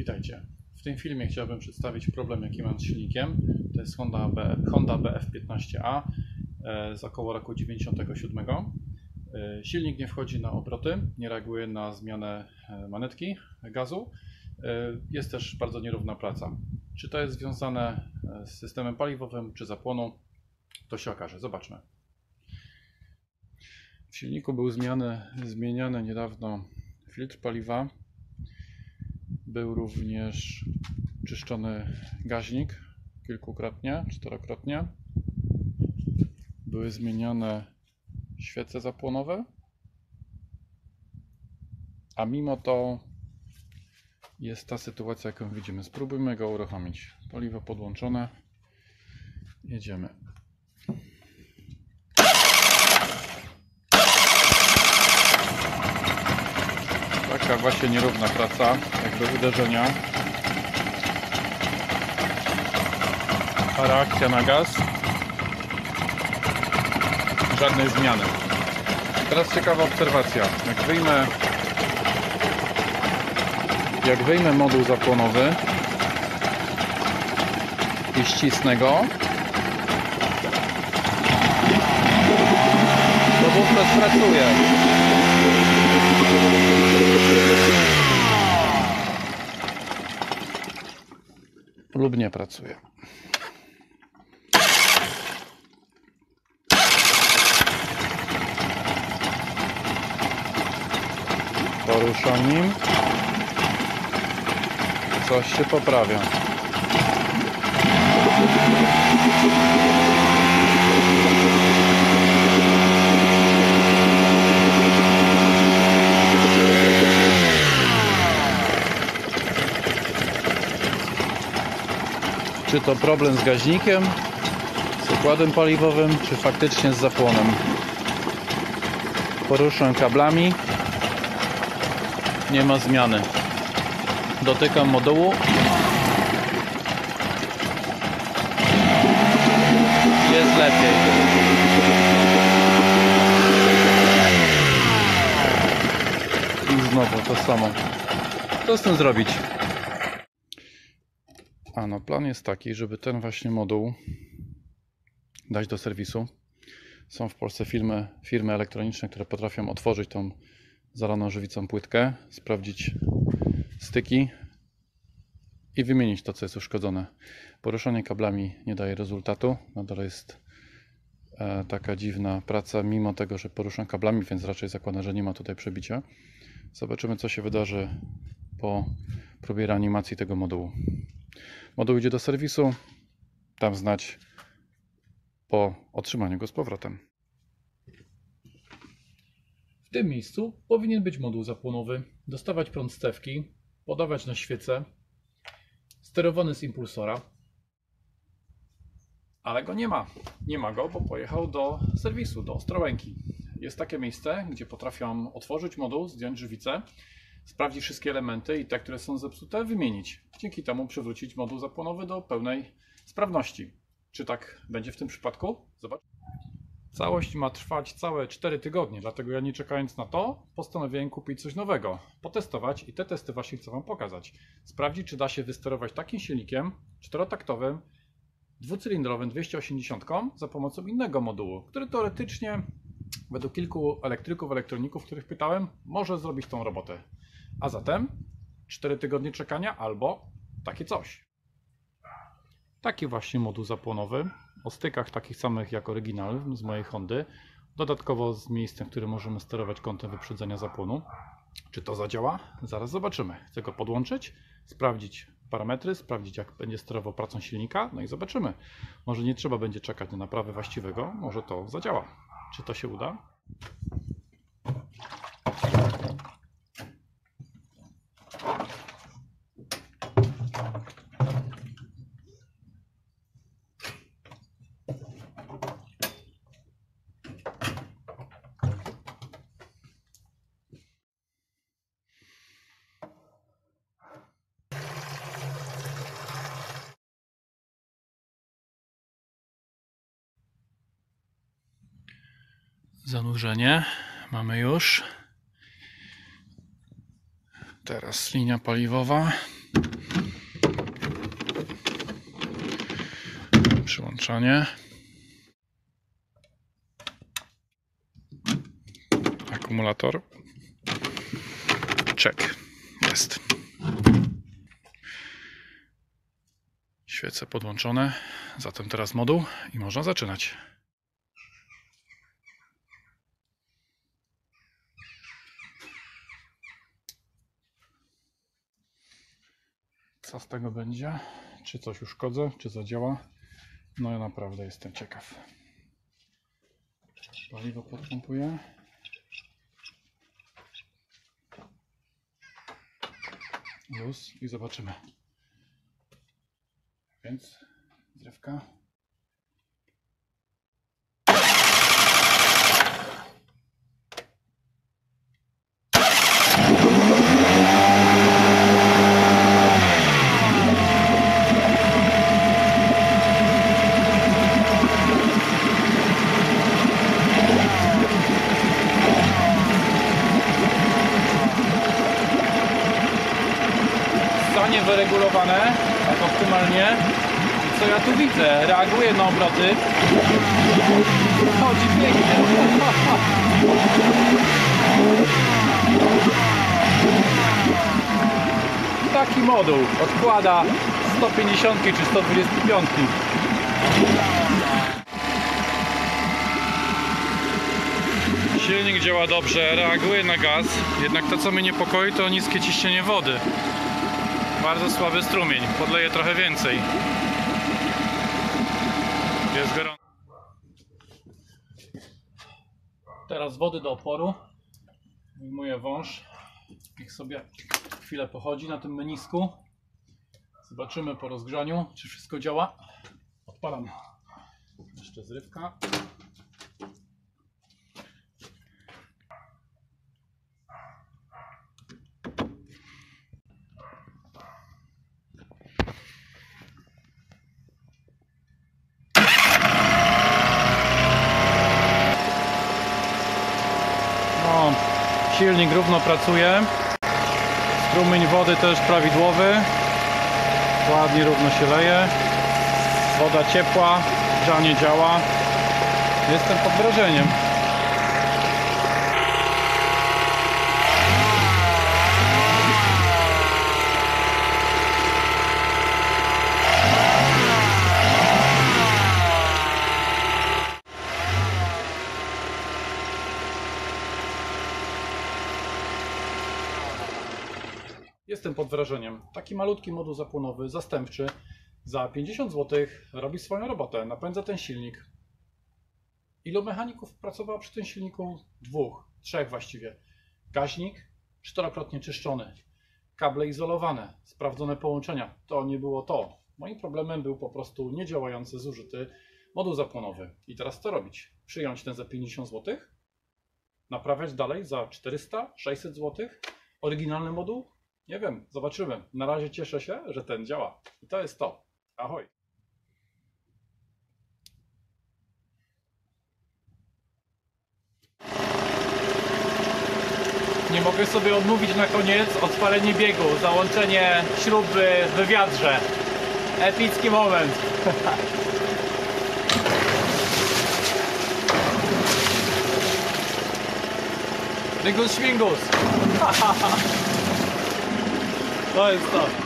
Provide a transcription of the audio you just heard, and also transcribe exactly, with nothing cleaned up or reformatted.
Witajcie. W tym filmie chciałbym przedstawić problem, jaki mam z silnikiem. To jest Honda, B, Honda B F piętnaście A z około roku dziewięćdziesiątego siódmego. Silnik nie wchodzi na obroty, nie reaguje na zmianę manetki gazu. Jest też bardzo nierówna praca. Czy to jest związane z systemem paliwowym, czy zapłoną, to się okaże. Zobaczmy. W silniku był zmiany, zmieniany niedawno filtr paliwa. Był również czyszczony gaźnik kilkukrotnie, czterokrotnie. Były zmieniane świece zapłonowe. A mimo to jest ta sytuacja, jaką widzimy. Spróbujmy go uruchomić. Paliwo podłączone. Jedziemy. Taka właśnie nierówna praca, jakby uderzenia. A reakcja na gaz. Żadnej zmiany. Teraz ciekawa obserwacja. Jak wyjmę, jak wyjmę moduł zapłonowy i ścisnę go, to wówczas pracuje. Lub nie pracuje. Poruszam nim. Coś się poprawia. Czy to problem z gaźnikiem, z układem paliwowym, czy faktycznie z zapłonem? Poruszam kablami. Nie ma zmiany. Dotykam modułu. Jest lepiej. I znowu to samo. Co z tym zrobić? A no, plan jest taki, żeby ten właśnie moduł dać do serwisu. Są w Polsce firmy, firmy elektroniczne, które potrafią otworzyć tą zalaną żywicą płytkę, sprawdzić styki i wymienić to, co jest uszkodzone. Poruszanie kablami nie daje rezultatu. Nadal jest e, taka dziwna praca, mimo tego, że poruszam kablami, więc raczej zakładam, że nie ma tutaj przebicia. Zobaczymy, co się wydarzy po próbie reanimacji tego modułu. Moduł idzie do serwisu, tam znać po otrzymaniu go z powrotem. W tym miejscu powinien być moduł zapłonowy, dostawać prąd z cewki, podawać na świecę, sterowany z impulsora, ale go nie ma. Nie ma go, bo pojechał do serwisu, do Ostrołęki. Jest takie miejsce, gdzie potrafią otworzyć moduł, zdjąć żywicę, sprawdzić wszystkie elementy i te, które są zepsute, wymienić. Dzięki temu przywrócić moduł zapłonowy do pełnej sprawności. Czy tak będzie w tym przypadku? Zobacz. Całość ma trwać całe cztery tygodnie, dlatego ja, nie czekając na to, postanowiłem kupić coś nowego, potestować i te testy właśnie chcę Wam pokazać. Sprawdzić, czy da się wysterować takim silnikiem czterotaktowym, dwucylindrowym dwieście osiemdziesiąt za pomocą innego modułu, który teoretycznie, według kilku elektryków, elektroników, których pytałem, może zrobić tą robotę. A zatem cztery tygodnie czekania albo takie coś. Taki właśnie moduł zapłonowy o stykach takich samych jak oryginal z mojej Hondy. Dodatkowo z miejscem, w którym możemy sterować kątem wyprzedzenia zapłonu. Czy to zadziała? Zaraz zobaczymy. Chcę go podłączyć, sprawdzić parametry, sprawdzić, jak będzie sterował pracą silnika, no i zobaczymy. Może nie trzeba będzie czekać na naprawę właściwego, może to zadziała. Czy to się uda? Zanurzenie mamy już. Teraz linia paliwowa. Przyłączanie. Akumulator. Check. Jest. Świece podłączone. Zatem teraz moduł i można zaczynać. Co z tego będzie? Czy coś uszkodzę? Czy zadziała? No ja naprawdę jestem ciekaw. Paliwo podpompuję. Luz i zobaczymy. Więc zrywka. Stanie wyregulowane tak optymalnie. I co ja tu widzę? Reaguje na obroty. Chodzi pięknie. Taki moduł odkłada sto pięćdziesiąt czy sto dwadzieścia pięć. Silnik działa dobrze, reaguje na gaz, jednak to co mnie niepokoi to niskie ciśnienie wody. Bardzo słaby strumień, podleję trochę więcej. Jest gorąco. Teraz wody do oporu. Wyjmuję wąż. Niech sobie chwilę pochodzi na tym menisku. Zobaczymy po rozgrzaniu, czy wszystko działa. Odpalam jeszcze zrywka. No, silnik równo pracuje. Strumień wody też prawidłowy. Ładnie, równo się leje. Woda ciepła, grzanie działa. Jestem pod wrażeniem. Jestem pod wrażeniem. Taki malutki moduł zapłonowy, zastępczy, za pięćdziesiąt złotych robi swoją robotę, napędza ten silnik. Ilu mechaników pracowało przy tym silniku? Dwóch, trzech właściwie. Gaźnik czterokrotnie czyszczony, kable izolowane, sprawdzone połączenia. To nie było to. Moim problemem był po prostu niedziałający, zużyty moduł zapłonowy. I teraz co robić? Przyjąć ten za pięćdziesiąt złotych? Naprawiać dalej za czterysta sześćset złotych? Oryginalny moduł? Nie wiem, zobaczymy. Na razie cieszę się, że ten działa. I to jest to. Ahoj! Nie mogę sobie odmówić na koniec odpalenie biegu, załączenie śruby w wiadrze. Epicki moment. Dygus śmigus. To jest to.